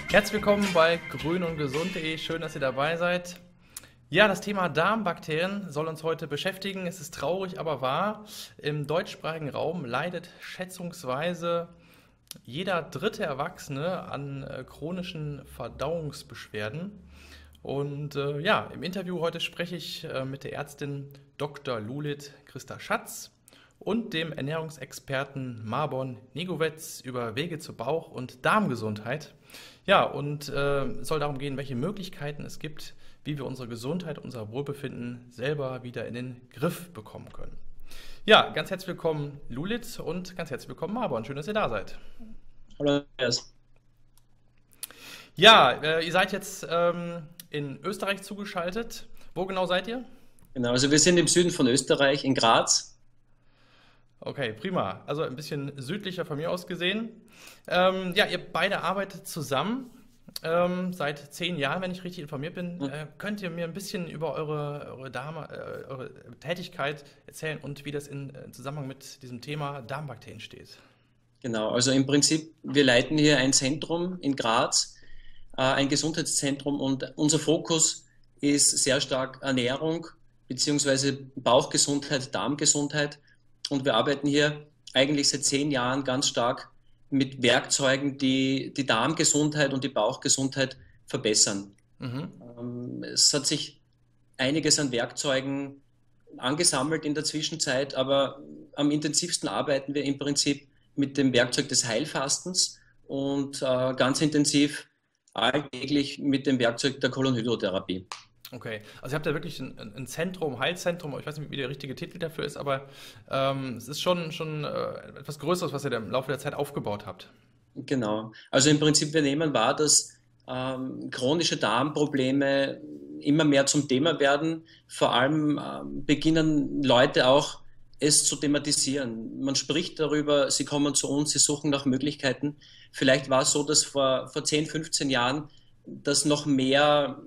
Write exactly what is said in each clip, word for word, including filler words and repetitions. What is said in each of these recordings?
Herzlich willkommen bei grün und gesund punkt de. Schön, dass ihr dabei seid. Ja, das Thema Darmbakterien soll uns heute beschäftigen. Es ist traurig, aber wahr. Im deutschsprachigen Raum leidet schätzungsweise jeder dritte Erwachsene an äh, chronischen Verdauungsbeschwerden. Und äh, ja, im Interview heute spreche ich äh, mit der Ärztin Doktor Lulit Christa Schatz und dem Ernährungsexperten Marbon Negovec über Wege zur Bauch- und Darmgesundheit. Ja, und äh, es soll darum gehen, welche Möglichkeiten es gibt, wie wir unsere Gesundheit, unser Wohlbefinden selber wieder in den Griff bekommen können. Ja, ganz herzlich willkommen Lulit und ganz herzlich willkommen Marbon. Schön, dass ihr da seid. Hallo, Andreas. Ja, äh, ihr seid jetzt ähm, in Österreich zugeschaltet. Wo genau seid ihr? Genau, also wir sind im Süden von Österreich, in Graz. Okay, prima. Also ein bisschen südlicher von mir aus gesehen. Ähm, ja, ihr beide arbeitet zusammen ähm, seit zehn Jahren, wenn ich richtig informiert bin. Mhm. Äh, könnt ihr mir ein bisschen über eure, eure, Darm, äh, eure Tätigkeit erzählen und wie das in äh, Zusammenhang mit diesem Thema Darmbakterien steht? Genau, also im Prinzip, wir leiten hier ein Zentrum in Graz, äh, ein Gesundheitszentrum, und unser Fokus ist sehr stark Ernährung beziehungsweise Bauchgesundheit, Darmgesundheit, und wir arbeiten hier eigentlich seit zehn Jahren ganz stark mit Werkzeugen, die die Darmgesundheit und die Bauchgesundheit verbessern. Mhm. Ähm, es hat sich einiges an Werkzeugen angesammelt in der Zwischenzeit, aber am intensivsten arbeiten wir im Prinzip mit dem Werkzeug des Heilfastens und äh, ganz intensiv alltäglich mit dem Werkzeug der Kolonhydrotherapie. Okay, also ihr habt ja wirklich ein, ein Zentrum, Heilzentrum, ich weiß nicht, wie der richtige Titel dafür ist, aber ähm, es ist schon, schon äh, etwas Größeres, was ihr im Laufe der Zeit aufgebaut habt. Genau. Also im Prinzip, wir nehmen wahr, dass ähm, chronische Darmprobleme immer mehr zum Thema werden. Vor allem ähm, beginnen Leute auch, es zu thematisieren. Man spricht darüber, sie kommen zu uns, sie suchen nach Möglichkeiten. Vielleicht war es so, dass vor, vor zehn, fünfzehn Jahren das noch mehr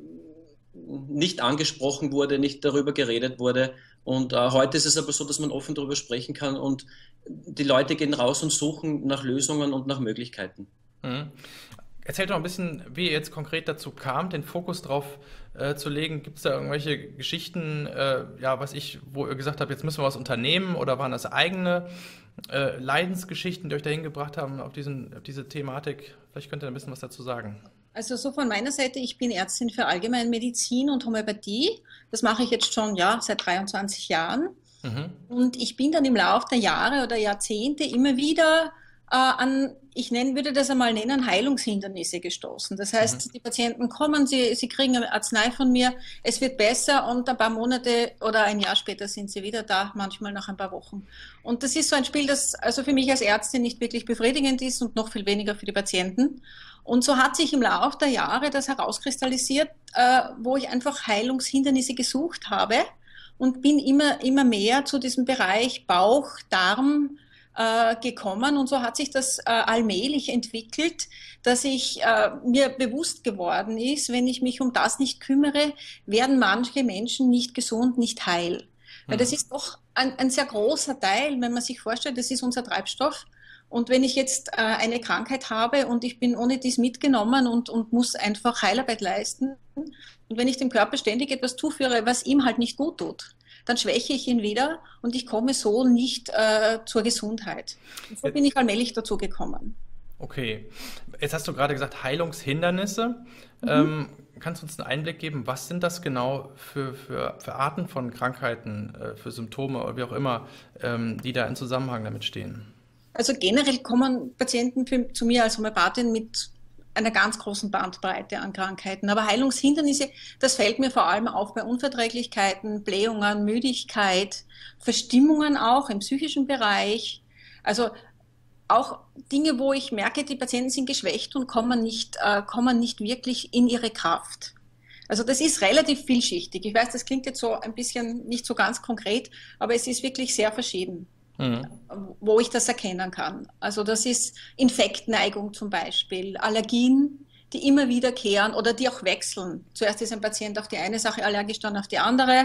nicht angesprochen wurde, nicht darüber geredet wurde. Und äh, heute ist es aber so, dass man offen darüber sprechen kann, und die Leute gehen raus und suchen nach Lösungen und nach Möglichkeiten. Mhm. Erzählt doch ein bisschen, wie ihr jetzt konkret dazu kam, den Fokus drauf äh, zu legen. Gibt es da irgendwelche Geschichten, äh, ja, was ich, wo ihr gesagt habt, jetzt müssen wir was unternehmen, oder waren das eigene äh, Leidensgeschichten, die euch dahin gebracht haben auf, diesen, auf diese Thematik? Vielleicht könnt ihr ein bisschen was dazu sagen. Also so von meiner Seite, ich bin Ärztin für Allgemeinmedizin und Homöopathie. Das mache ich jetzt schon ja, seit dreiundzwanzig Jahren. Mhm. Und ich bin dann im Laufe der Jahre oder Jahrzehnte immer wieder äh, an, ich nenn, würde das einmal nennen, Heilungshindernisse gestoßen. Das heißt, Mhm. die Patienten kommen, sie, sie kriegen eine Arznei von mir, es wird besser, und ein paar Monate oder ein Jahr später sind sie wieder da, manchmal nach ein paar Wochen. Und das ist so ein Spiel, das also für mich als Ärztin nicht wirklich befriedigend ist und noch viel weniger für die Patienten. Und so hat sich im Laufe der Jahre das herauskristallisiert, äh, wo ich einfach Heilungshindernisse gesucht habe, und bin immer, immer mehr zu diesem Bereich Bauch, Darm äh, gekommen. Und so hat sich das äh, allmählich entwickelt, dass ich äh, mir bewusst geworden ist, wenn ich mich um das nicht kümmere, werden manche Menschen nicht gesund, nicht heil. Weil das Mhm. ist doch ein, ein sehr großer Teil, wenn man sich vorstellt, das ist unser Treibstoff. Und wenn ich jetzt äh, eine Krankheit habe und ich bin ohne dies mitgenommen und, und muss einfach Heilarbeit leisten, und wenn ich dem Körper ständig etwas zuführe, was ihm halt nicht gut tut, dann schwäche ich ihn wieder und ich komme so nicht äh, zur Gesundheit. Und so bin ich allmählich dazu gekommen. Okay, jetzt hast du gerade gesagt Heilungshindernisse. Mhm. Ähm, kannst du uns einen Einblick geben, was sind das genau für, für, für Arten von Krankheiten, äh, für Symptome oder wie auch immer, ähm, die da in Zusammenhang damit stehen? Also generell kommen Patienten für, zu mir als Homöopathin mit einer ganz großen Bandbreite an Krankheiten. Aber Heilungshindernisse, das fällt mir vor allem auf bei Unverträglichkeiten, Blähungen, Müdigkeit, Verstimmungen auch im psychischen Bereich. Also auch Dinge, wo ich merke, die Patienten sind geschwächt und kommen nicht, äh, kommen nicht wirklich in ihre Kraft. Also das ist relativ vielschichtig. Ich weiß, das klingt jetzt so ein bisschen nicht so ganz konkret, aber es ist wirklich sehr verschieden. Mhm. Wo ich das erkennen kann. Also das ist Infektneigung zum Beispiel, Allergien, die immer wiederkehren oder die auch wechseln. Zuerst ist ein Patient auf die eine Sache allergisch, dann auf die andere.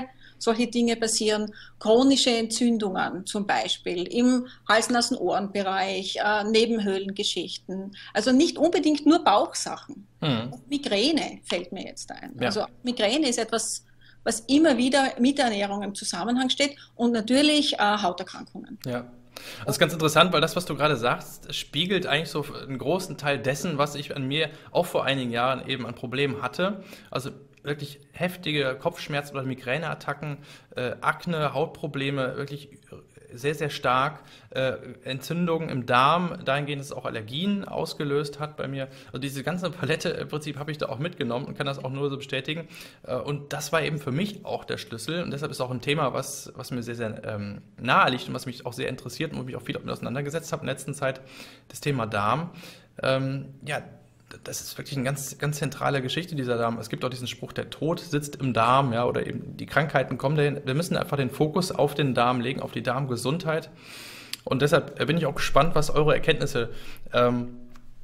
solche Dinge passieren. Chronische Entzündungen zum Beispiel im Hals-Nasen-Ohren-Bereich, äh, Nebenhöhlengeschichten. Also nicht unbedingt nur Bauchsachen. Mhm. Migräne fällt mir jetzt ein. Ja. Also Migräne ist etwas, was immer wieder mit der Ernährung im Zusammenhang steht und natürlich äh, Hauterkrankungen. Ja. Das ist ganz interessant, weil das, was du gerade sagst, spiegelt eigentlich so einen großen Teil dessen, was ich an mir auch vor einigen Jahren eben an Problemen hatte. Also wirklich heftige Kopfschmerzen oder Migräneattacken, äh, Akne, Hautprobleme, wirklich sehr, sehr stark, äh, Entzündungen im Darm, dahingehend, dass es auch Allergien ausgelöst hat bei mir. Also diese ganze Palette im Prinzip habe ich da auch mitgenommen und kann das auch nur so bestätigen. Äh, und das war eben für mich auch der Schlüssel und deshalb ist auch ein Thema, was, was mir sehr, sehr ähm, nahe liegt und was mich auch sehr interessiert und wo ich mich auch viel damit auseinandergesetzt habe in der letzten Zeit, das Thema Darm. Ähm, ja, das ist wirklich eine ganz, ganz zentrale Geschichte, dieser Darm. Es gibt auch diesen Spruch, der Tod sitzt im Darm, ja, oder eben die Krankheiten kommen dahin. Wir müssen einfach den Fokus auf den Darm legen, auf die Darmgesundheit. Und deshalb bin ich auch gespannt, was eure Erkenntnisse ähm,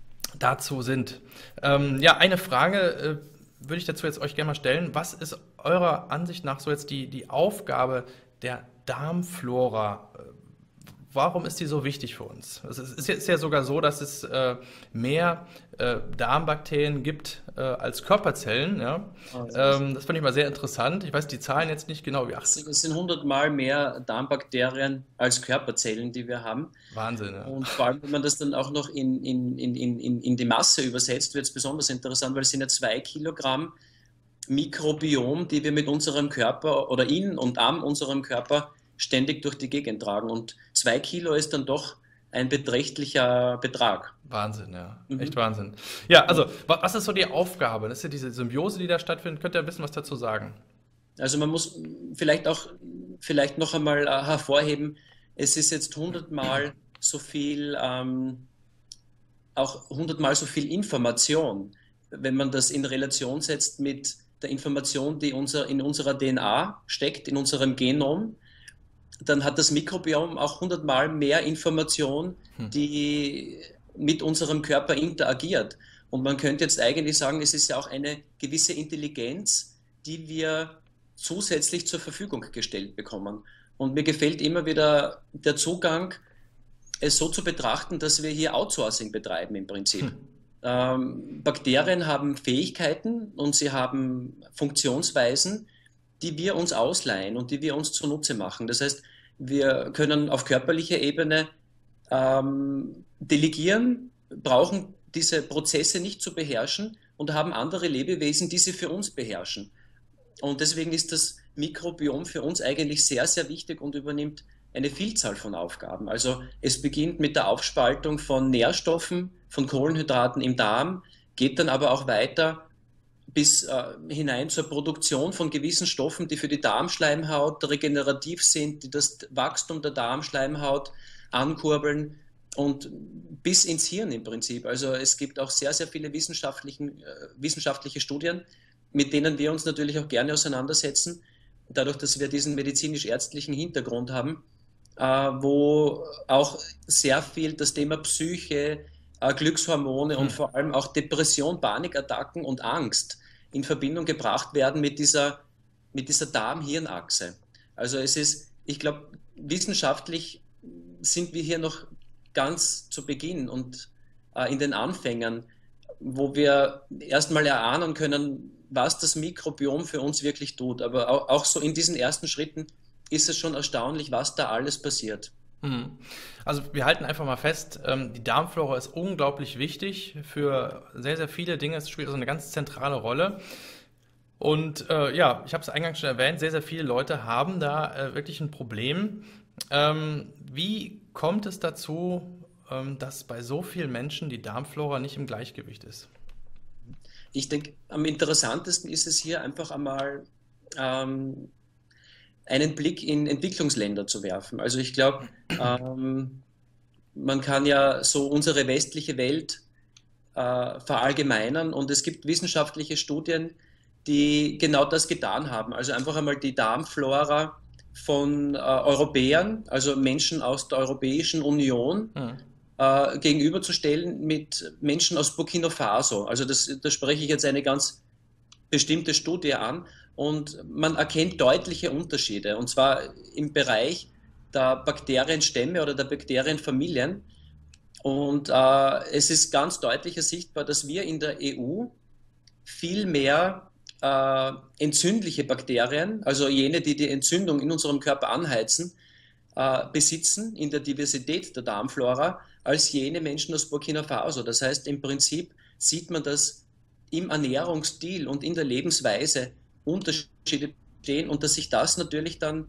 dazu sind. Ähm, ja, eine Frage äh, würde ich dazu jetzt euch gerne mal stellen. Was ist eurer Ansicht nach so jetzt die, die Aufgabe der Darmflora? Warum ist die so wichtig für uns? Es ist jetzt ja sogar so, dass es äh, mehr äh, Darmbakterien gibt äh, als Körperzellen. Ja? Also ähm, das fand ich mal sehr interessant. Ich weiß die Zahlen jetzt nicht genau, wie achtzig. Es sind hundertmal mehr Darmbakterien als Körperzellen, die wir haben. Wahnsinn. Ja. Und vor allem, wenn man das dann auch noch in, in, in, in, in die Masse übersetzt, wird es besonders interessant, weil es sind ja zwei Kilogramm Mikrobiom, die wir mit unserem Körper oder in und am unserem Körper ständig durch die Gegend tragen. Und zwei Kilo ist dann doch ein beträchtlicher Betrag. Wahnsinn, ja. Mhm. Echt Wahnsinn. Ja, also, was ist so die Aufgabe? Das ist ja diese Symbiose, die da stattfindet. Könnt ihr ein bisschen was dazu sagen? Also man muss vielleicht auch vielleicht noch einmal äh, hervorheben, es ist jetzt hundertmal so viel, ähm, auch hundertmal so viel Information, wenn man das in Relation setzt mit der Information, die unser, in unserer D N A steckt, in unserem Genom. Dann hat das Mikrobiom auch hundertmal mehr Information, die mit unserem Körper interagiert. Und man könnte jetzt eigentlich sagen, es ist ja auch eine gewisse Intelligenz, die wir zusätzlich zur Verfügung gestellt bekommen. Und mir gefällt immer wieder der Zugang, es so zu betrachten, dass wir hier Outsourcing betreiben im Prinzip. Hm. Ähm, Bakterien haben Fähigkeiten und sie haben Funktionsweisen, die wir uns ausleihen und die wir uns zunutze machen. Das heißt, wir können auf körperlicher Ebene ähm, delegieren, brauchen diese Prozesse nicht zu beherrschen und haben andere Lebewesen, die sie für uns beherrschen. Und deswegen ist das Mikrobiom für uns eigentlich sehr, sehr wichtig und übernimmt eine Vielzahl von Aufgaben. Also es beginnt mit der Aufspaltung von Nährstoffen, von Kohlenhydraten im Darm, geht dann aber auch weiter bis äh, hinein zur Produktion von gewissen Stoffen, die für die Darmschleimhaut regenerativ sind, die das Wachstum der Darmschleimhaut ankurbeln und bis ins Hirn im Prinzip. Also es gibt auch sehr, sehr viele wissenschaftlichen, äh, wissenschaftliche Studien, mit denen wir uns natürlich auch gerne auseinandersetzen, dadurch, dass wir diesen medizinisch-ärztlichen Hintergrund haben, äh, wo auch sehr viel das Thema Psyche, äh, Glückshormone mhm. und vor allem auch Depression, Panikattacken und Angst in Verbindung gebracht werden mit dieser, mit dieser Darm-Hirn-Achse. Also es ist, ich glaube, wissenschaftlich sind wir hier noch ganz zu Beginn und äh, in den Anfängen, wo wir erstmal erahnen können, was das Mikrobiom für uns wirklich tut. Aber auch, auch so in diesen ersten Schritten ist es schon erstaunlich, was da alles passiert. Also wir halten einfach mal fest, die Darmflora ist unglaublich wichtig für sehr, sehr viele Dinge. Es spielt also eine ganz zentrale Rolle. Und äh, ja, ich habe es eingangs schon erwähnt, sehr, sehr viele Leute haben da äh, wirklich ein Problem. Ähm, wie kommt es dazu, ähm, dass bei so vielen Menschen die Darmflora nicht im Gleichgewicht ist? Ich denke, am interessantesten ist es hier einfach einmal ähm, einen Blick in Entwicklungsländer zu werfen. Also ich glaube, ähm, man kann ja so unsere westliche Welt äh, verallgemeinern und es gibt wissenschaftliche Studien, die genau das getan haben. Also einfach einmal die Darmflora von äh, Europäern, also Menschen aus der Europäischen Union, mhm. äh, gegenüberzustellen mit Menschen aus Burkina Faso. Also das, da spreche ich jetzt eine ganz bestimmte Studie an. und man erkennt deutliche Unterschiede, und zwar im Bereich der Bakterienstämme oder der Bakterienfamilien. Und äh, es ist ganz deutlich sichtbar, dass wir in der E U viel mehr äh, entzündliche Bakterien, also jene, die die Entzündung in unserem Körper anheizen, äh, besitzen in der Diversität der Darmflora, als jene Menschen aus Burkina Faso. Das heißt, im Prinzip sieht man, dass im Ernährungsstil und in der Lebensweise Unterschiede bestehen und dass sich das natürlich dann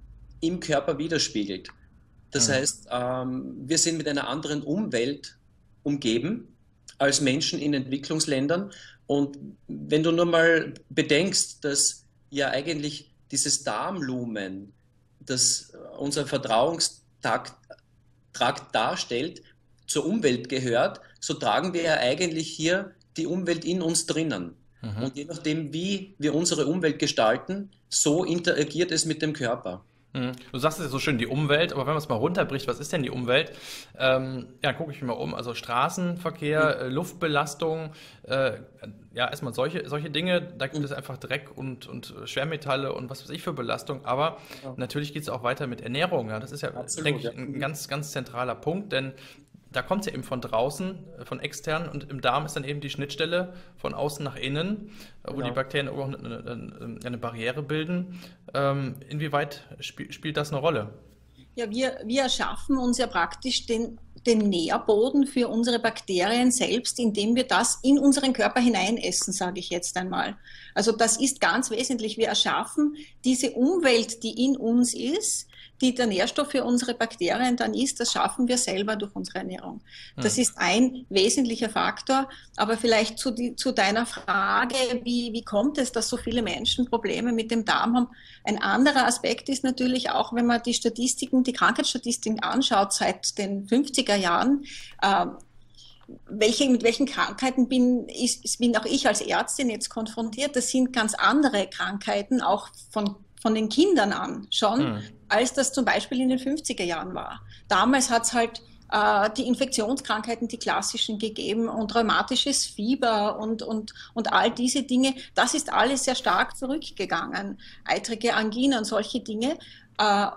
im Körper widerspiegelt. Das mhm. heißt, ähm, wir sind mit einer anderen Umwelt umgeben als Menschen in Entwicklungsländern. Und wenn du nur mal bedenkst, dass ja eigentlich dieses Darmlumen, das unser Verdauungstrakt Trakt darstellt, zur Umwelt gehört, so tragen wir ja eigentlich hier die Umwelt in uns drinnen. Mhm. Und je nachdem, wie wir unsere Umwelt gestalten, so interagiert es mit dem Körper. Du sagst es ja so schön, die Umwelt, aber wenn man es mal runterbricht, was ist denn die Umwelt? Ähm, ja, gucke ich mir mal um. Also Straßenverkehr, mhm. äh, Luftbelastung, äh, ja, erstmal solche, solche Dinge, da gibt mhm. es einfach Dreck und, und Schwermetalle und was weiß ich für Belastung. Aber ja. natürlich geht es auch weiter mit Ernährung. Ja. Das ist ja, Absolut, denke ich, ja. ein ganz, ganz zentraler Punkt, denn da kommt es ja eben von draußen, von extern, und im Darm ist dann eben die Schnittstelle von außen nach innen, wo genau. die Bakterien auch eine, eine, eine Barriere bilden. Ähm, inwieweit spiel, spielt das eine Rolle? Ja, wir, wir erschaffen uns ja praktisch den, den Nährboden für unsere Bakterien selbst, indem wir das in unseren Körper hineinessen, sage ich jetzt einmal. Also das ist ganz wesentlich. Wir erschaffen diese Umwelt, die in uns ist, die der Nährstoff für unsere Bakterien dann ist, das schaffen wir selber durch unsere Ernährung. Das ist ein wesentlicher Faktor. Aber vielleicht zu, die, zu deiner Frage, wie, wie kommt es, dass so viele Menschen Probleme mit dem Darm haben? Ein anderer Aspekt ist natürlich auch, wenn man die Statistiken, die Krankheitsstatistiken anschaut seit den fünfziger Jahren, äh, welche, mit welchen Krankheiten bin, ist, bin auch ich als Ärztin jetzt konfrontiert. Das sind ganz andere Krankheiten, auch von von den Kindern an schon, mhm. als das zum Beispiel in den fünfziger Jahren war. Damals hat es halt äh, die Infektionskrankheiten, die klassischen gegeben, und rheumatisches Fieber und, und, und all diese Dinge. Das ist alles sehr stark zurückgegangen. Eitrige Angina und solche Dinge. Äh,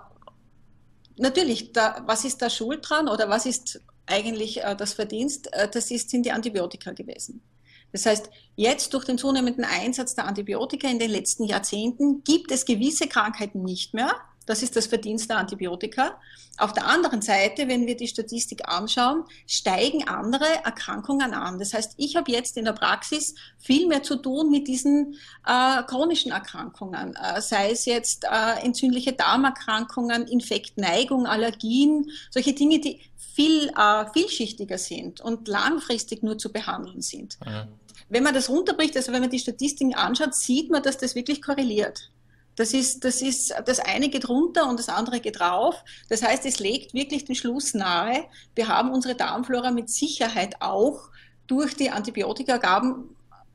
natürlich, da, was ist da schuld dran oder was ist eigentlich äh, das Verdienst? Äh, das ist, sind die Antibiotika gewesen. Das heißt, jetzt durch den zunehmenden Einsatz der Antibiotika in den letzten Jahrzehnten gibt es gewisse Krankheiten nicht mehr. Das ist das Verdienst der Antibiotika. Auf der anderen Seite, wenn wir die Statistik anschauen, steigen andere Erkrankungen an. Das heißt, ich habe jetzt in der Praxis viel mehr zu tun mit diesen äh, chronischen Erkrankungen, äh, sei es jetzt äh, entzündliche Darmerkrankungen, Infektneigung, Allergien, solche Dinge, die viel äh, vielschichtiger sind und langfristig nur zu behandeln sind. Mhm. Wenn man das runterbricht, also wenn man die Statistiken anschaut, sieht man, dass das wirklich korreliert. Das ist, das ist, das eine geht runter und das andere geht rauf. Das heißt, es legt wirklich den Schluss nahe, wir haben unsere Darmflora mit Sicherheit auch durch die Antibiotikagaben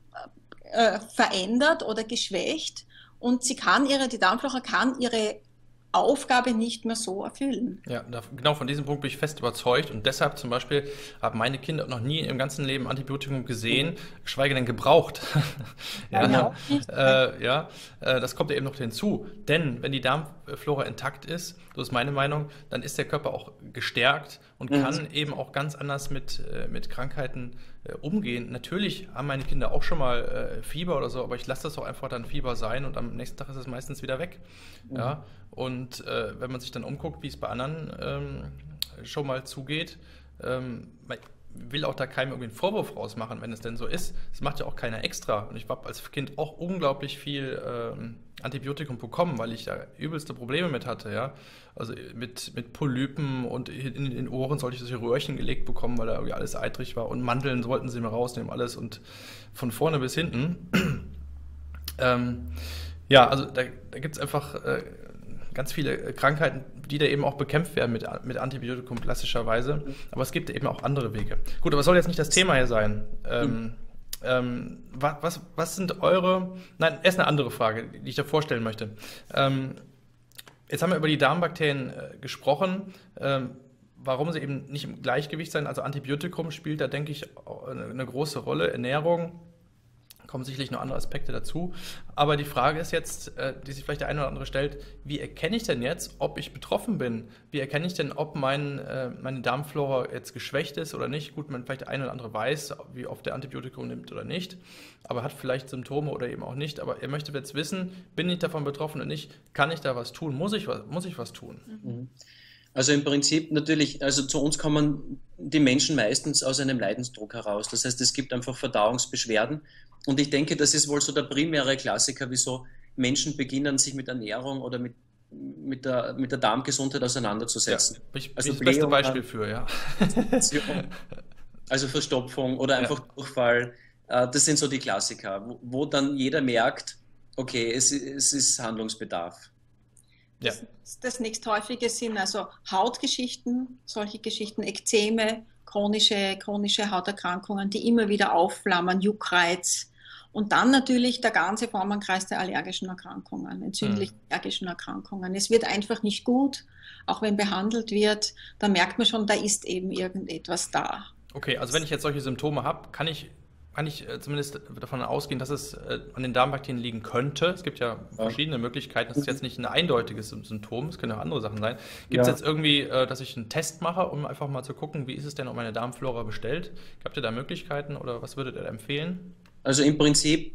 äh, verändert oder geschwächt, und sie kann ihre, die Darmflora kann ihre Aufgabe nicht mehr so erfüllen. Ja, da, genau von diesem Punkt bin ich fest überzeugt, und deshalb zum Beispiel haben meine Kinder noch nie im ganzen Leben Antibiotikum gesehen, mhm. geschweige denn gebraucht. ja, ja, äh, ja äh, das kommt ja eben noch hinzu, denn wenn die Darmflora intakt ist, so ist meine Meinung, dann ist der Körper auch gestärkt und mhm. kann eben auch ganz anders mit, äh, mit Krankheiten äh, umgehen. Natürlich haben meine Kinder auch schon mal äh, Fieber oder so, aber ich lasse das auch einfach dann Fieber sein und am nächsten Tag ist es meistens wieder weg. Mhm. Ja, und äh, wenn man sich dann umguckt, wie es bei anderen ähm, schon mal zugeht, ähm, man will auch da keinem irgendwie einen Vorwurf rausmachen, wenn es denn so ist. Das macht ja auch keiner extra. Und ich habe als Kind auch unglaublich viel ähm, Antibiotikum bekommen, weil ich da übelste Probleme mit hatte. Ja? Also mit, mit Polypen, und in den Ohren sollte ich solche Röhrchen gelegt bekommen, weil da irgendwie alles eitrig war. Und Mandeln wollten sie mir rausnehmen, alles, und von vorne bis hinten. ähm, ja, also da, da gibt es einfach äh, ganz viele Krankheiten, die da eben auch bekämpft werden mit, mit Antibiotikum klassischerweise. Aber es gibt eben auch andere Wege. Gut, aber es soll jetzt nicht das Thema hier sein. Ähm, mhm. ähm, was, was, was sind eure... Nein, erst eine andere Frage, die ich da vorstellen möchte. Ähm, jetzt haben wir über die Darmbakterien äh, gesprochen, ähm, warum sie eben nicht im Gleichgewicht sein. Also Antibiotikum spielt da, denke ich, eine, eine große Rolle. Ernährung, kommen sicherlich noch andere Aspekte dazu. Aber die Frage ist jetzt, äh, die sich vielleicht der eine oder andere stellt, wie erkenne ich denn jetzt, ob ich betroffen bin? Wie erkenne ich denn, ob mein, äh, meine Darmflora jetzt geschwächt ist oder nicht? Gut, man vielleicht der eine oder andere weiß, wie oft der Antibiotikum nimmt oder nicht, aber hat vielleicht Symptome oder eben auch nicht. Aber er möchte jetzt wissen, bin ich davon betroffen oder nicht? Kann ich da was tun? Muss ich was, muss ich was tun? Mhm. Also im Prinzip natürlich, also zu uns kommen die Menschen meistens aus einem Leidensdruck heraus. Das heißt, es gibt einfach Verdauungsbeschwerden. Und ich denke, das ist wohl so der primäre Klassiker, wieso Menschen beginnen, sich mit Ernährung oder mit, mit, der, mit der Darmgesundheit auseinanderzusetzen. Ja, ich, also das beste Beispiel für, ja. Also Verstopfung oder einfach ja. Durchfall. Das sind so die Klassiker, wo, wo dann jeder merkt, okay, es, es ist Handlungsbedarf. Ja. Das, das nächsthäufige sind also Hautgeschichten, solche Geschichten, Ekzeme, chronische, chronische Hauterkrankungen, die immer wieder aufflammen, Juckreiz. Und dann natürlich der ganze Formenkreis der allergischen Erkrankungen, entzündlichen allergischen Erkrankungen. Es wird einfach nicht gut, auch wenn behandelt wird, da merkt man schon, da ist eben irgendetwas da. Okay, also wenn ich jetzt solche Symptome habe, kann ich kann ich zumindest davon ausgehen, dass es an den Darmbakterien liegen könnte. Es gibt ja verschiedene Möglichkeiten. Das ist jetzt nicht ein eindeutiges Symptom, es können auch andere Sachen sein. Gibt es ja. jetzt irgendwie, dass ich einen Test mache, um einfach mal zu gucken, wie ist es denn, ob meine Darmflora bestellt? Habt ihr da Möglichkeiten oder was würdet ihr da empfehlen? Also im Prinzip,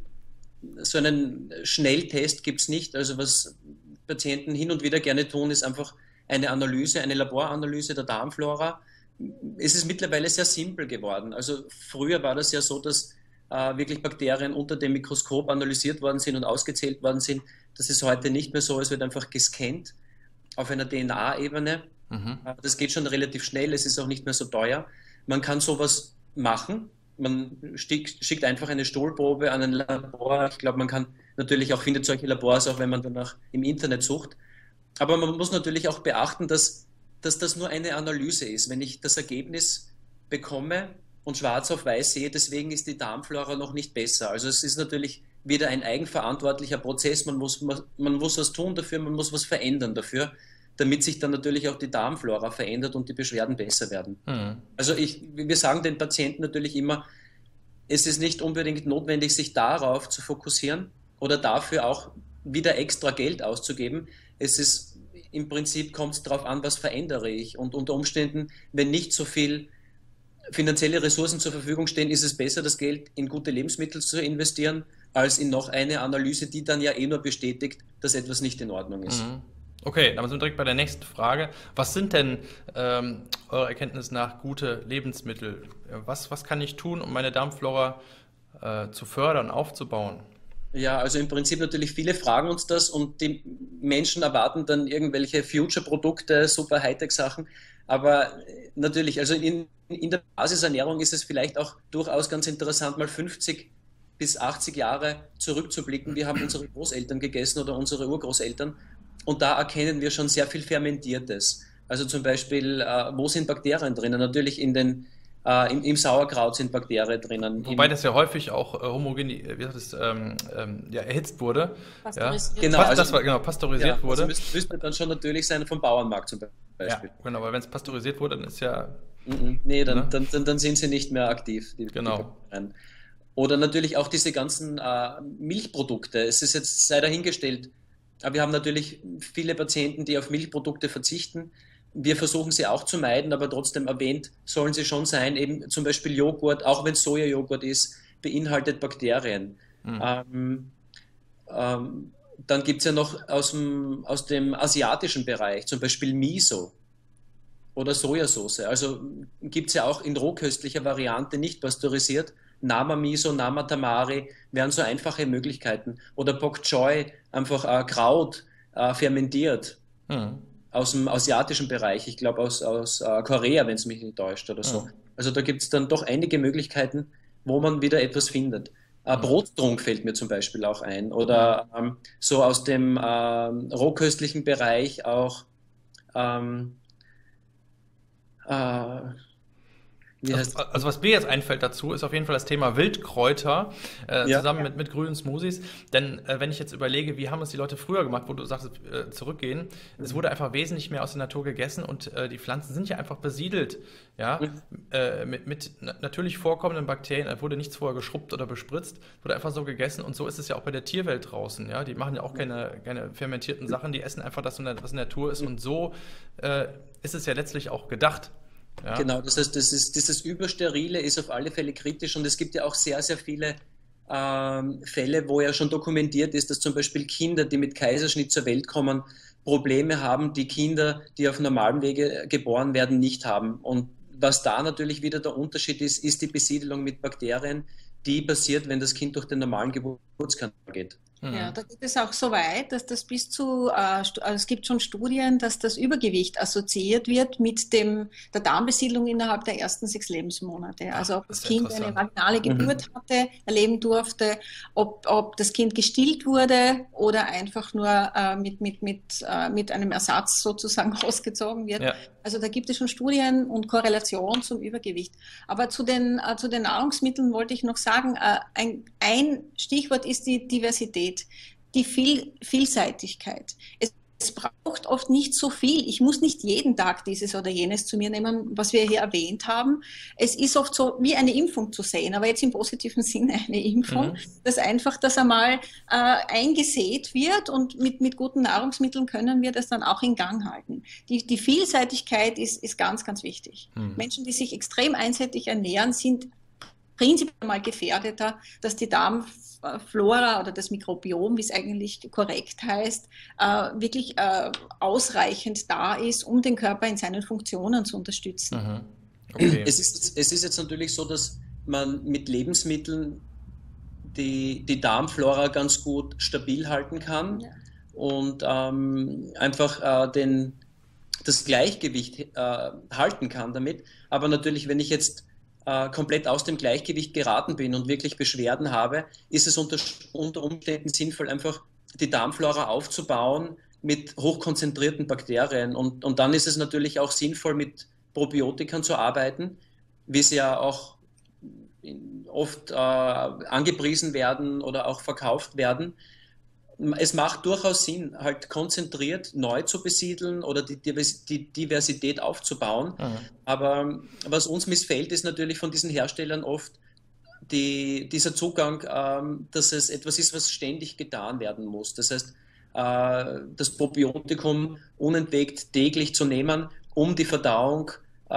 so einen Schnelltest gibt es nicht. Also was Patienten hin und wieder gerne tun, ist einfach eine Analyse, eine Laboranalyse der Darmflora. Es ist mittlerweile sehr simpel geworden. Also früher war das ja so, dass äh, wirklich Bakterien unter dem Mikroskop analysiert worden sind und ausgezählt worden sind. Das ist heute nicht mehr so. Es wird einfach gescannt auf einer D N A-Ebene. Mhm. Das geht schon relativ schnell. Es ist auch nicht mehr so teuer. Man kann sowas machen. Man schickt, schickt einfach eine Stuhlprobe an ein Labor. Ich glaube, man kann natürlich auch, findet solche Labors, auch wenn man danach im Internet sucht. Aber man muss natürlich auch beachten, dass dass das nur eine Analyse ist. Wenn ich das Ergebnis bekomme und schwarz auf weiß sehe, deswegen ist die Darmflora noch nicht besser. Also es ist natürlich wieder ein eigenverantwortlicher Prozess. Man muss, man, man muss was tun dafür, man muss was verändern dafür, damit sich dann natürlich auch die Darmflora verändert und die Beschwerden besser werden. Mhm. Also ich, wir sagen den Patienten natürlich immer, es ist nicht unbedingt notwendig, sich darauf zu fokussieren oder dafür auch wieder extra Geld auszugeben. Es ist Im Prinzip kommt es darauf an, was verändere ich. Und unter Umständen, wenn nicht so viel finanzielle Ressourcen zur Verfügung stehen, ist es besser, das Geld in gute Lebensmittel zu investieren, als in noch eine Analyse, die dann ja eh nur bestätigt, dass etwas nicht in Ordnung ist. Mhm. Okay, dann sind wir direkt bei der nächsten Frage. Was sind denn ähm, eurer Erkenntnis nach gute Lebensmittel? Was, was kann ich tun, um meine Darmflora äh, zu fördern, aufzubauen? Ja, also im Prinzip natürlich viele fragen uns das und die Menschen erwarten dann irgendwelche Future-Produkte, super Hightech-Sachen. Aber natürlich, also in, in der Basisernährung ist es vielleicht auch durchaus ganz interessant, mal fünfzig bis achtzig Jahre zurückzublicken. Wir haben unsere Großeltern gegessen oder unsere Urgroßeltern und da erkennen wir schon sehr viel Fermentiertes. Also zum Beispiel, äh, wo sind Bakterien drinnen? Natürlich in den Uh, im, im Sauerkraut sind Bakterien drinnen. Wobei das ja häufig auch äh, homogen, wie heißt das, ähm, ähm, ja, erhitzt wurde. Pasteurisiert. Ja. Genau, Pas also, das war, genau, pasteurisiert ja, wurde. Also müsste, müsste dann schon natürlich sein vom Bauernmarkt zum Beispiel. Ja, genau, weil wenn es pasteurisiert wurde, dann ist ja... Mm-mm, nee, dann, ne? dann, dann, dann sind sie nicht mehr aktiv. Die, genau. Die Oder natürlich auch diese ganzen äh, Milchprodukte. Es ist jetzt sei dahingestellt, aber wir haben natürlich viele Patienten, die auf Milchprodukte verzichten. Wir versuchen sie auch zu meiden, aber trotzdem erwähnt sollen sie schon sein. Eben zum Beispiel Joghurt, auch wenn es Sojajoghurt ist, beinhaltet Bakterien. Mhm. Ähm, ähm, dann gibt es ja noch aus dem, aus dem asiatischen Bereich, zum Beispiel Miso oder Sojasauce. Also gibt es ja auch in rohköstlicher Variante, nicht pasteurisiert. Nama Miso, Nama Tamari wären so einfache Möglichkeiten. Oder Bok Choy, einfach äh, Kraut, äh, fermentiert. Mhm. Aus dem asiatischen Bereich, ich glaube aus, aus uh, Korea, wenn es mich nicht täuscht oder so. Mhm. Also da gibt es dann doch einige Möglichkeiten, wo man wieder etwas findet. Uh, mhm. Brottrunk fällt mir zum Beispiel auch ein. Oder mhm. ähm, so aus dem ähm, rohköstlichen Bereich auch ähm, äh, Wie Also, heißt also was mir jetzt einfällt dazu, ist auf jeden Fall das Thema Wildkräuter äh, ja. zusammen mit, mit grünen Smoothies. Denn äh, wenn ich jetzt überlege, wie haben es die Leute früher gemacht, wo du sagst, äh, zurückgehen, mhm. es wurde einfach wesentlich mehr aus der Natur gegessen und äh, die Pflanzen sind ja einfach besiedelt. Ja? Mhm. Äh, mit, mit natürlich vorkommenden Bakterien, da wurde nichts vorher geschrubbt oder bespritzt, wurde einfach so gegessen und so ist es ja auch bei der Tierwelt draußen. Ja? Die machen ja auch keine, keine fermentierten Sachen, die essen einfach das, was in der Natur ist und so äh, ist es ja letztlich auch gedacht. Ja. Genau, das heißt, das ist, dieses Übersterile ist auf alle Fälle kritisch und es gibt ja auch sehr, sehr viele ähm, Fälle, wo ja schon dokumentiert ist, dass zum Beispiel Kinder, die mit Kaiserschnitt zur Welt kommen, Probleme haben, die Kinder, die auf normalem Wege geboren werden, nicht haben. Und was da natürlich wieder der Unterschied ist, ist die Besiedelung mit Bakterien, die passiert, wenn das Kind durch den normalen Geburtskanal geht. Ja, da geht es auch so weit, dass das bis zu, äh, also es gibt schon Studien, dass das Übergewicht assoziiert wird mit dem, der Darmbesiedlung innerhalb der ersten sechs Lebensmonate. Also ob das, das Kind eine vaginale Geburt mhm. hatte, erleben durfte, ob, ob das Kind gestillt wurde oder einfach nur äh, mit, mit, mit, äh, mit einem Ersatz sozusagen ausgezogen wird. Ja. Also da gibt es schon Studien und Korrelation zum Übergewicht. Aber zu den, äh, zu den Nahrungsmitteln wollte ich noch sagen, äh, ein, ein Stichwort ist die Diversität. Die Viel Vielseitigkeit. Es, es braucht oft nicht so viel. Ich muss nicht jeden Tag dieses oder jenes zu mir nehmen, was wir hier erwähnt haben. Es ist oft so wie eine Impfung zu sehen, aber jetzt im positiven Sinne eine Impfung, mhm. dass einfach das einmal äh, eingesät wird und mit, mit guten Nahrungsmitteln können wir das dann auch in Gang halten. Die, die Vielseitigkeit ist, ist ganz, ganz wichtig. Mhm. Menschen, die sich extrem einseitig ernähren, sind prinzipiell mal gefährdeter, dass die Darmflora oder das Mikrobiom, wie es eigentlich korrekt heißt, äh, wirklich äh, ausreichend da ist, um den Körper in seinen Funktionen zu unterstützen. Mhm. Okay. Es ist, es ist jetzt natürlich so, dass man mit Lebensmitteln die, die Darmflora ganz gut stabil halten kann ja. und ähm, einfach äh, den, das Gleichgewicht äh, halten kann damit. Aber natürlich, wenn ich jetzt komplett aus dem Gleichgewicht geraten bin und wirklich Beschwerden habe, ist es unter, unter Umständen sinnvoll, einfach die Darmflora aufzubauen mit hochkonzentrierten Bakterien. Und, und dann ist es natürlich auch sinnvoll, mit Probiotikern zu arbeiten, wie sie ja auch oft äh, angepriesen werden oder auch verkauft werden. Es macht durchaus Sinn, halt konzentriert neu zu besiedeln oder die, die Diversität aufzubauen. Mhm. Aber was uns missfällt, ist natürlich von diesen Herstellern oft die, dieser Zugang, ähm, dass es etwas ist, was ständig getan werden muss. Das heißt, äh, das Probiotikum unentwegt täglich zu nehmen, um die Verdauung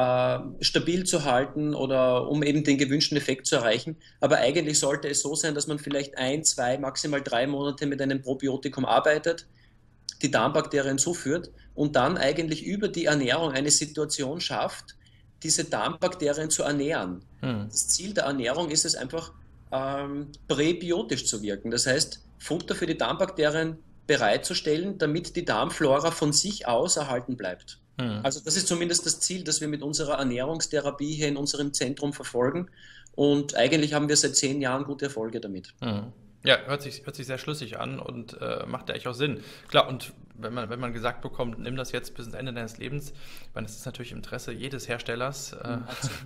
stabil zu halten oder um eben den gewünschten Effekt zu erreichen. Aber eigentlich sollte es so sein, dass man vielleicht ein, zwei, maximal drei Monate mit einem Probiotikum arbeitet, die Darmbakterien zuführt und dann eigentlich über die Ernährung eine Situation schafft, diese Darmbakterien zu ernähren. Hm. Das Ziel der Ernährung ist es einfach, ähm, präbiotisch zu wirken. Das heißt, Futter für die Darmbakterien bereitzustellen, damit die Darmflora von sich aus erhalten bleibt. Also das ist zumindest das Ziel, das wir mit unserer Ernährungstherapie hier in unserem Zentrum verfolgen und eigentlich haben wir seit zehn Jahren gute Erfolge damit. Mhm. Ja, hört sich, hört sich sehr schlüssig an und äh, macht ja echt auch Sinn. Klar, und wenn man, wenn man gesagt bekommt, nimm das jetzt bis ins Ende deines Lebens, ich meine, das ist natürlich im Interesse jedes Herstellers. Äh,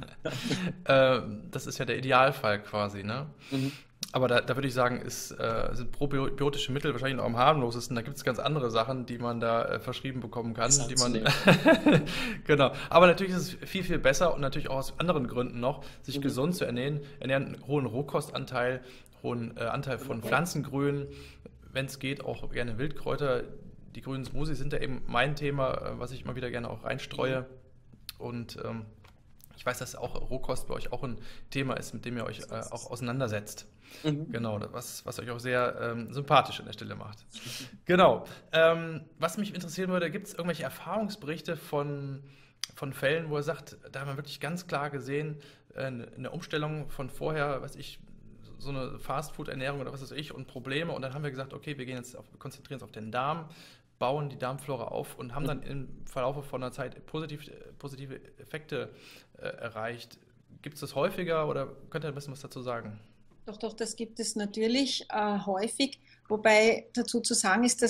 äh, das ist ja der Idealfall quasi, ne? Mhm. Aber da, da würde ich sagen, ist, äh, sind probiotische Mittel wahrscheinlich noch am harmlosesten. Da gibt es ganz andere Sachen, die man da äh, verschrieben bekommen kann. Die man genau. Aber natürlich ist es viel, viel besser und natürlich auch aus anderen Gründen noch, sich mhm. gesund zu ernähren. Ernähren einen hohen Rohkostanteil, hohen äh, Anteil von okay. Pflanzengrün. Wenn es geht, auch gerne Wildkräuter. Die grünen Smoothies sind ja eben mein Thema, äh, was ich immer wieder gerne auch reinstreue. Mhm. Und ähm, ich weiß, dass auch Rohkost bei euch auch ein Thema ist, mit dem ihr euch äh, auch auseinandersetzt. Mhm. Genau, was, was euch auch sehr ähm, sympathisch an der Stelle macht. Genau. Ähm, was mich interessieren würde, gibt es irgendwelche Erfahrungsberichte von, von Fällen, wo er sagt, da haben wir wirklich ganz klar gesehen, äh, eine Umstellung von vorher, was ich, so eine Fastfood-Ernährung oder was weiß ich und Probleme und dann haben wir gesagt, okay, wir gehen jetzt auf, konzentrieren uns auf den Darm, bauen die Darmflora auf und haben dann im Verlauf von einer Zeit positiv, positive Effekte äh, erreicht. Gibt es das häufiger oder könnt ihr ein bisschen was dazu sagen? Doch, doch, das gibt es natürlich äh, häufig, wobei dazu zu sagen ist, dass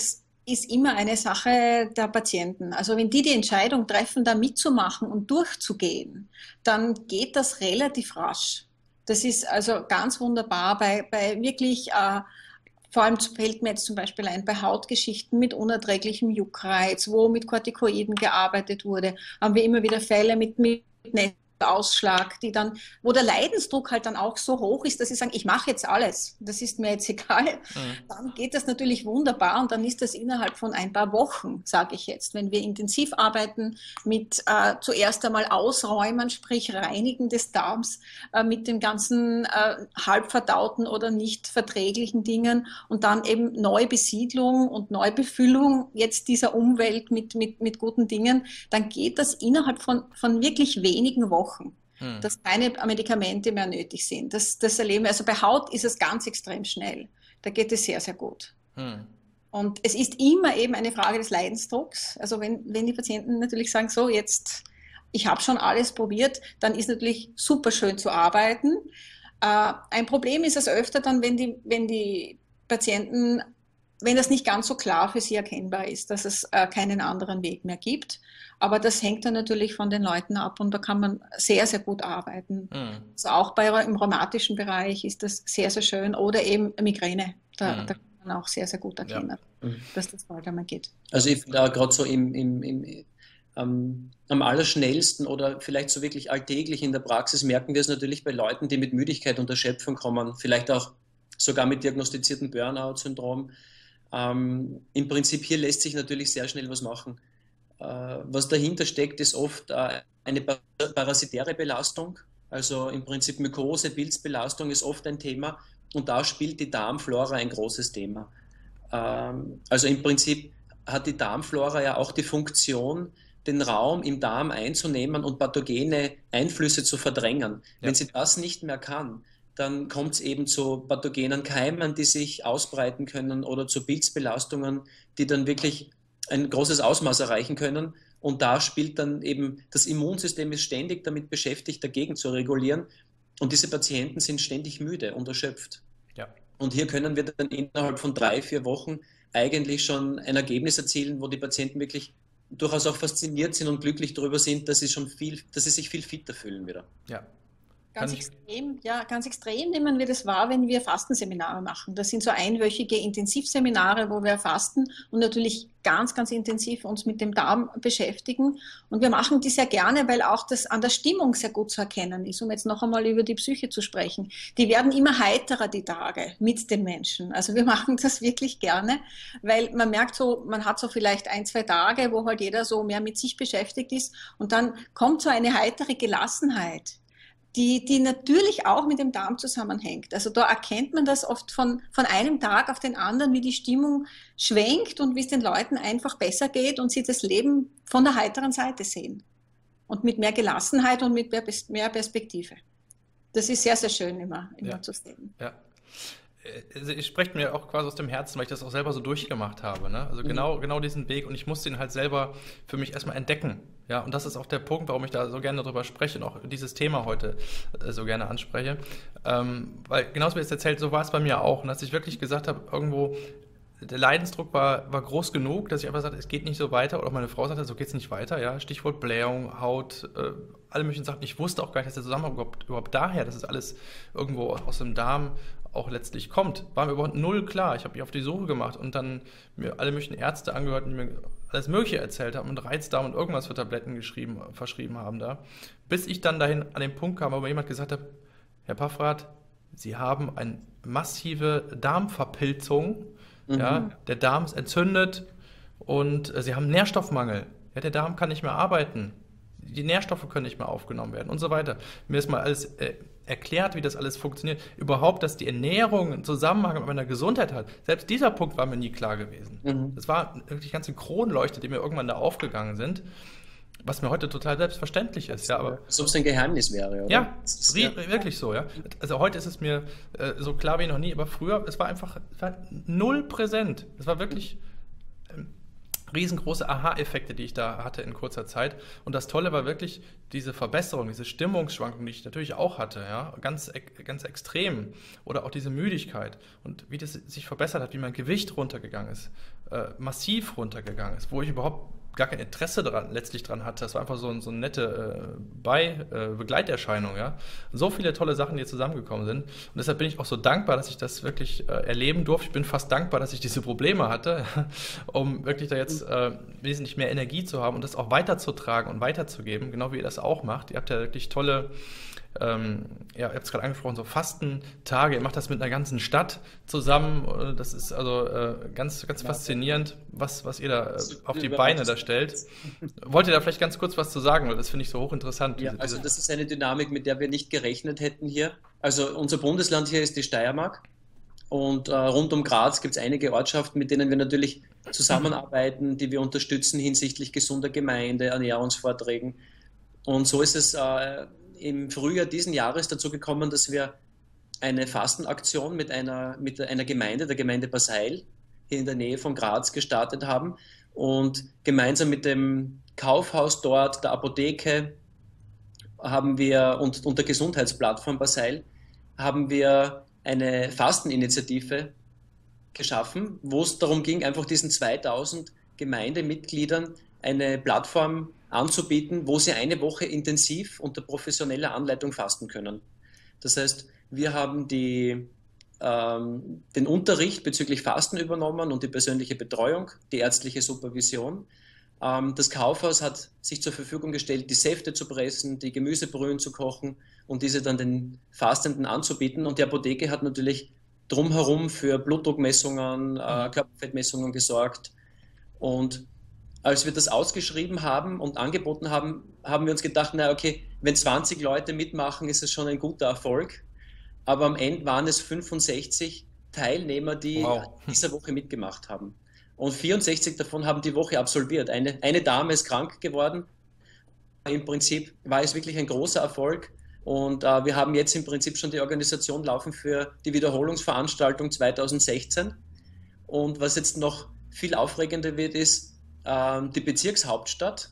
ist immer eine Sache der Patienten. Also wenn die die Entscheidung treffen, da mitzumachen und durchzugehen, dann geht das relativ rasch. Das ist also ganz wunderbar bei, bei wirklich, äh, vor allem fällt mir jetzt zum Beispiel ein, bei Hautgeschichten mit unerträglichem Juckreiz, wo mit Corticoiden gearbeitet wurde, haben wir immer wieder Fälle mit, mit Ausschlag, die dann, wo der Leidensdruck halt dann auch so hoch ist, dass sie sagen, ich mache jetzt alles, das ist mir jetzt egal, mhm. Dann geht das natürlich wunderbar und dann ist das innerhalb von ein paar Wochen, sage ich jetzt, wenn wir intensiv arbeiten mit äh, zuerst einmal Ausräumen, sprich Reinigen des Darms, äh, mit den ganzen äh, halbverdauten oder nicht verträglichen Dingen und dann eben Neubesiedlung und Neubefüllung jetzt dieser Umwelt mit, mit, mit guten Dingen, dann geht das innerhalb von, von wirklich wenigen Wochen. Hm. Dass keine Medikamente mehr nötig sind. Das, das erleben wir. Also bei Haut ist es ganz extrem schnell. Da geht es sehr, sehr gut. Hm. Und es ist immer eben eine Frage des Leidensdrucks. Also wenn, wenn die Patienten natürlich sagen, so jetzt, ich habe schon alles probiert, dann ist natürlich super schön zu arbeiten. Äh, ein Problem ist es öfter dann, wenn die, wenn die Patienten, wenn das nicht ganz so klar für sie erkennbar ist, dass es äh, keinen anderen Weg mehr gibt. Aber das hängt dann natürlich von den Leuten ab und da kann man sehr, sehr gut arbeiten. Mhm. Also auch bei, im rheumatischen Bereich ist das sehr, sehr schön. Oder eben Migräne, da, mhm. da kann man auch sehr, sehr gut erkennen, ja. dass das bald einmal geht. Also ich finde auch gerade so im, im, im, ähm, am allerschnellsten oder vielleicht so wirklich alltäglich in der Praxis merken wir es natürlich bei Leuten, die mit Müdigkeit und Erschöpfung kommen, vielleicht auch sogar mit diagnostiziertem Burnout-Syndrom. Ähm, Im Prinzip hier lässt sich natürlich sehr schnell was machen. Was dahinter steckt, ist oft eine parasitäre Belastung, also im Prinzip Mykose, Pilzbelastung ist oft ein Thema und da spielt die Darmflora ein großes Thema. Also im Prinzip hat die Darmflora ja auch die Funktion, den Raum im Darm einzunehmen und pathogene Einflüsse zu verdrängen. Ja. Wenn sie das nicht mehr kann, dann kommt es eben zu pathogenen Keimen, die sich ausbreiten können oder zu Pilzbelastungen, die dann wirklich ein großes Ausmaß erreichen können und da spielt dann eben, das Immunsystem ist ständig damit beschäftigt, dagegen zu regulieren und diese Patienten sind ständig müde und erschöpft. Ja. Und hier können wir dann innerhalb von drei, vier Wochen eigentlich schon ein Ergebnis erzielen, wo die Patienten wirklich durchaus auch fasziniert sind und glücklich darüber sind, dass sie schon viel, dass sie sich viel fitter fühlen wieder. Ja. Ganz extrem, ja, ganz extrem nehmen wir das wahr, wenn wir Fastenseminare machen. Das sind so einwöchige Intensivseminare, wo wir fasten und natürlich ganz, ganz intensiv uns mit dem Darm beschäftigen. Und wir machen die sehr gerne, weil auch das an der Stimmung sehr gut zu erkennen ist, um jetzt noch einmal über die Psyche zu sprechen. Die werden immer heiterer, die Tage, mit den Menschen. Also wir machen das wirklich gerne, weil man merkt so, man hat so vielleicht ein, zwei Tage, wo halt jeder so mehr mit sich beschäftigt ist und dann kommt so eine heitere Gelassenheit. Die, die natürlich auch mit dem Darm zusammenhängt. Also da erkennt man das oft von, von einem Tag auf den anderen, wie die Stimmung schwenkt und wie es den Leuten einfach besser geht und sie das Leben von der heiteren Seite sehen. Und mit mehr Gelassenheit und mit mehr, mehr Perspektive. Das ist sehr, sehr schön immer, immer ja. zu sehen. Ja. Also ich spreche mir auch quasi aus dem Herzen, weil ich das auch selber so durchgemacht habe. Ne? Also mhm. genau, genau diesen Weg und ich musste ihn halt selber für mich erstmal entdecken. Ja, und das ist auch der Punkt, warum ich da so gerne darüber spreche und auch dieses Thema heute äh, so gerne anspreche. Ähm, weil genauso wie es erzählt, so war es bei mir auch. Und dass ich wirklich gesagt habe, irgendwo, der Leidensdruck war, war groß genug, dass ich einfach sagte, es geht nicht so weiter. Oder auch meine Frau sagte, so geht es nicht weiter. Ja? Stichwort Blähung, Haut, äh, alle möglichen Sachen. Ich wusste auch gar nicht, dass der Zusammenhang überhaupt, überhaupt daher, dass es alles irgendwo aus dem Darm auch letztlich kommt, war mir überhaupt null klar. Ich habe mich auf die Suche gemacht und dann mir alle möglichen Ärzte angehört, die mir alles Mögliche erzählt haben und Reizdarm und irgendwas für Tabletten geschrieben, verschrieben haben da. Bis ich dann dahin an den Punkt kam, wo mir jemand gesagt hat, Herr Paffrath, Sie haben eine massive Darmverpilzung, mhm. ja, der Darm ist entzündet und äh, Sie haben Nährstoffmangel. Ja, der Darm kann nicht mehr arbeiten, die Nährstoffe können nicht mehr aufgenommen werden und so weiter. Mir ist mal alles äh, erklärt, wie das alles funktioniert. Überhaupt, dass die Ernährung einen Zusammenhang mit meiner Gesundheit hat. Selbst dieser Punkt war mir nie klar gewesen. Mhm. Das war wirklich ganze Kronleuchter, die mir irgendwann da aufgegangen sind, was mir heute total selbstverständlich ist. Ja, aber als ob es ein Geheimnis wäre, oder? Ja, ist, ja, wirklich so. Ja. Also heute ist es mir äh, so klar wie noch nie, aber früher, es war einfach es war null präsent. Es war wirklich... Ähm, riesengroße Aha-Effekte, die ich da hatte in kurzer Zeit. Und das Tolle war wirklich diese Verbesserung, diese Stimmungsschwankung, die ich natürlich auch hatte, ja, ganz, ganz extrem. Oder auch diese Müdigkeit. Und wie das sich verbessert hat, wie mein Gewicht runtergegangen ist, äh, massiv runtergegangen ist, wo ich überhaupt gar kein Interesse dran, letztlich dran hatte. Das war einfach so, so eine nette äh, Bei, äh, Begleiterscheinung, ja. So viele tolle Sachen, die zusammengekommen sind. Und deshalb bin ich auch so dankbar, dass ich das wirklich äh, erleben durfte. Ich bin fast dankbar, dass ich diese Probleme hatte, um wirklich da jetzt äh, wesentlich mehr Energie zu haben und das auch weiterzutragen und weiterzugeben, genau wie ihr das auch macht. Ihr habt ja wirklich tolle Ähm, ja, ihr habt es gerade angesprochen, so Fastentage, ihr macht das mit einer ganzen Stadt zusammen, das ist also äh, ganz, ganz ja, faszinierend, was, was ihr da äh, auf die Beine da stellt. Wollt ihr da vielleicht ganz kurz was zu sagen, weil das finde ich so hochinteressant. Ja, diese, also diese das ist eine Dynamik, mit der wir nicht gerechnet hätten hier. Also unser Bundesland hier ist die Steiermark und äh, rund um Graz gibt es einige Ortschaften, mit denen wir natürlich zusammenarbeiten, die wir unterstützen hinsichtlich gesunder Gemeinde, Ernährungsvorträgen, und so ist es äh, im Frühjahr diesen Jahres dazu gekommen, dass wir eine Fastenaktion mit einer, mit einer Gemeinde, der Gemeinde Baseil, hier in der Nähe von Graz gestartet haben und gemeinsam mit dem Kaufhaus dort, der Apotheke haben wir und, und der Gesundheitsplattform Baseil haben wir eine Fasteninitiative geschaffen, wo es darum ging, einfach diesen zweitausend Gemeindemitgliedern eine Plattform anzubieten, wo sie eine Woche intensiv unter professioneller Anleitung fasten können. Das heißt, wir haben die, ähm, den Unterricht bezüglich Fasten übernommen und die persönliche Betreuung, die ärztliche Supervision. Ähm, das Kaufhaus hat sich zur Verfügung gestellt, die Säfte zu pressen, die Gemüsebrühen zu kochen und diese dann den Fastenden anzubieten. Und die Apotheke hat natürlich drumherum für Blutdruckmessungen, äh, Körperfettmessungen gesorgt. Und als wir das ausgeschrieben haben und angeboten haben, haben wir uns gedacht, na okay, wenn zwanzig Leute mitmachen, ist es schon ein guter Erfolg. Aber am Ende waren es fünfundsechzig Teilnehmer, die wow. diese Woche mitgemacht haben. Und vierundsechzig davon haben die Woche absolviert. Eine, eine Dame ist krank geworden. Im Prinzip war es wirklich ein großer Erfolg. Und äh, wir haben jetzt im Prinzip schon die Organisation laufen für die Wiederholungsveranstaltung zweitausendsechzehn. Und was jetzt noch viel aufregender wird, ist, die Bezirkshauptstadt,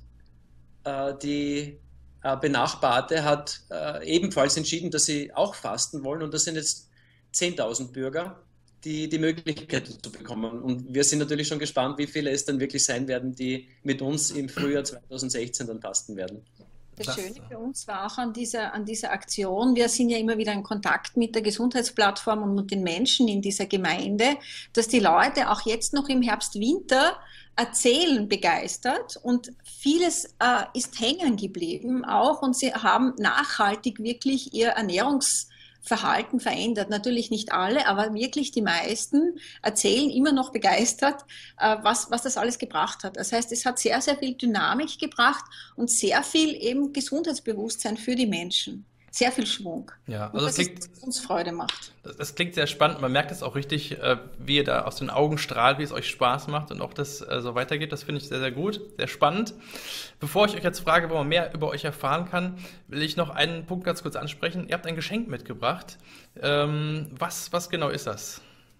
die benachbarte, hat ebenfalls entschieden, dass sie auch fasten wollen, und das sind jetzt zehntausend Bürger, die die Möglichkeit zu bekommen. Und wir sind natürlich schon gespannt, wie viele es dann wirklich sein werden, die mit uns im Frühjahr zweitausendsechzehn dann fasten werden. Das Schöne für uns war auch an dieser, an dieser Aktion, wir sind ja immer wieder in Kontakt mit der Gesundheitsplattform und mit den Menschen in dieser Gemeinde, dass die Leute auch jetzt noch im Herbst, Winter erzählen begeistert, und vieles äh, ist hängen geblieben auch, und sie haben nachhaltig wirklich ihr Ernährungsverhalten verändert. Natürlich nicht alle, aber wirklich die meisten erzählen immer noch begeistert, äh, was, was das alles gebracht hat. Das heißt, es hat sehr, sehr viel Dynamik gebracht und sehr viel eben Gesundheitsbewusstsein für die Menschen. Sehr viel Schwung. Ja, also und das das klingt, ist, was uns Freude macht. Das, das klingt sehr spannend. Man merkt es auch richtig, äh, wie ihr da aus den Augen strahlt, wie es euch Spaß macht und auch das äh, so weitergeht. Das finde ich sehr, sehr gut, sehr spannend. Bevor ich euch jetzt frage, wo man mehr über euch erfahren kann, will ich noch einen Punkt ganz kurz ansprechen. Ihr habt ein Geschenk mitgebracht. Ähm, was, was genau ist das?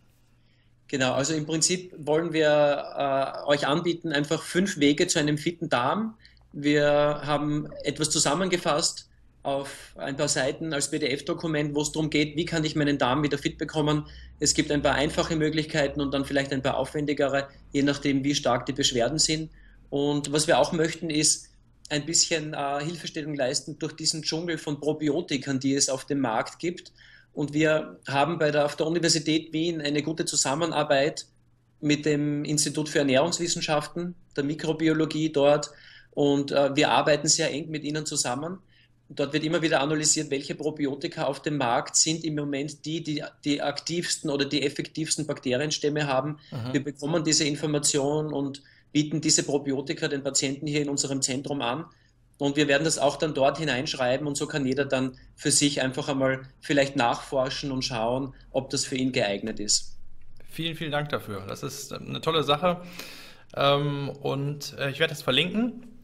Genau, also im Prinzip wollen wir äh, euch anbieten, einfach fünf Wege zu einem fitten Darm. Wir haben etwas zusammengefasst auf ein paar Seiten als P D F-Dokument, wo es darum geht, wie kann ich meinen Darm wieder fit bekommen. Es gibt ein paar einfache Möglichkeiten und dann vielleicht ein paar aufwendigere, je nachdem, wie stark die Beschwerden sind. Und was wir auch möchten, ist ein bisschen äh, Hilfestellung leisten durch diesen Dschungel von Probiotikern, die es auf dem Markt gibt. Und wir haben bei der, auf der Universität Wien eine gute Zusammenarbeit mit dem Institut für Ernährungswissenschaften, der Mikrobiologie dort. Und äh, wir arbeiten sehr eng mit ihnen zusammen. Dort wird immer wieder analysiert, welche Probiotika auf dem Markt sind im Moment die, die die aktivsten oder die effektivsten Bakterienstämme haben. Aha. Wir bekommen diese Information und bieten diese Probiotika den Patienten hier in unserem Zentrum an. Und wir werden das auch dann dort hineinschreiben, und so kann jeder dann für sich einfach einmal vielleicht nachforschen und schauen, ob das für ihn geeignet ist. Vielen, vielen Dank dafür. Das ist eine tolle Sache. Und ich werde das verlinken.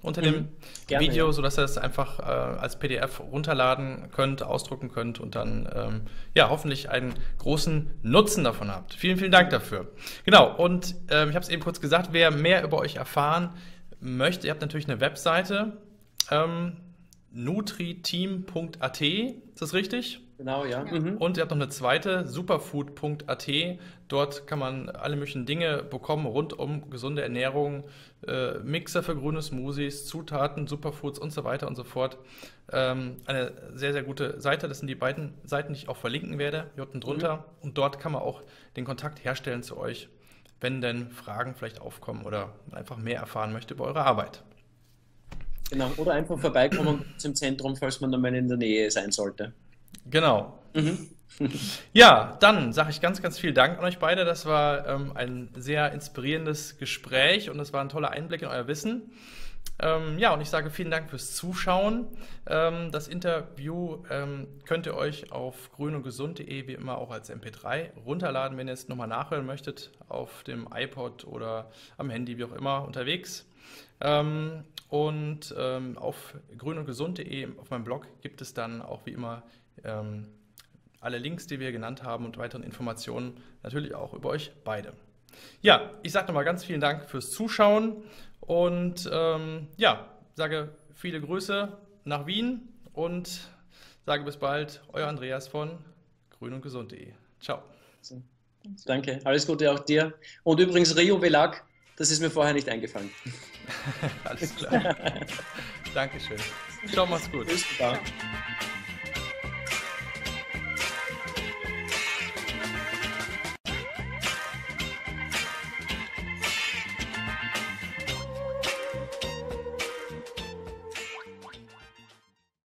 unter dem Mhm. Gerne, Video, ja. sodass ihr es einfach äh, als P D F runterladen könnt, ausdrucken könnt und dann ähm, ja hoffentlich einen großen Nutzen davon habt. Vielen, vielen Dank dafür. Genau, und ähm, ich habe es eben kurz gesagt, wer mehr über euch erfahren möchte, ihr habt natürlich eine Webseite, ähm, nutriteam punkt a t, ist das richtig? Genau, ja. Ja. Mhm. Und ihr habt noch eine zweite, superfood punkt a t. Dort kann man alle möglichen Dinge bekommen rund um gesunde Ernährung, äh, Mixer für grüne Smoothies, Zutaten, Superfoods und so weiter und so fort. Ähm, eine sehr, sehr gute Seite. Das sind die beiden Seiten, die ich auch verlinken werde, hier unten drunter. Mhm. Und dort kann man auch den Kontakt herstellen zu euch, wenn denn Fragen vielleicht aufkommen oder einfach mehr erfahren möchte über eure Arbeit. Genau. Oder einfach vorbeikommen zum Zentrum, falls man nochmal in der Nähe sein sollte. Genau. Mhm. Ja, dann sage ich ganz, ganz viel Dank an euch beide. Das war ähm, ein sehr inspirierendes Gespräch und es war ein toller Einblick in euer Wissen. Ähm, ja, und ich sage vielen Dank fürs Zuschauen. Ähm, das Interview ähm, könnt ihr euch auf grün und gesund punkt de wie immer auch als M P drei runterladen, wenn ihr es nochmal nachhören möchtet, auf dem iPod oder am Handy, wie auch immer, unterwegs. Ähm, und ähm, auf grün und gesund punkt de, auf meinem Blog, gibt es dann auch wie immer ähm, alle Links, die wir genannt haben und weiteren Informationen natürlich auch über euch beide. Ja, ich sage nochmal ganz vielen Dank fürs Zuschauen und ähm, ja, sage viele Grüße nach Wien und sage bis bald, euer Andreas von grün und gesund punkt de. Ciao. Danke, alles Gute auch dir. Und übrigens Rio Velac, das ist mir vorher nicht eingefallen. Alles klar. Dankeschön. Ciao, macht's gut. Bis dann.